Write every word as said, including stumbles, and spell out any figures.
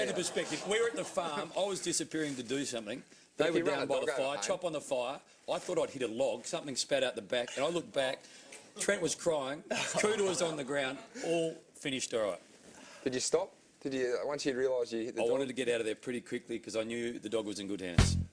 you the perspective. We were at the farm. I was disappearing to do something. They If were you run down a by dog the over fire, home- chop on the fire. I thought I'd hit a log. Something spat out the back, and I looked back. Trent was crying. Cooter was on the ground. All finished all right. Did you stop? Did you, once you realised you hit the I dog? wanted to get out of there pretty quickly because I knew the dog was in good hands.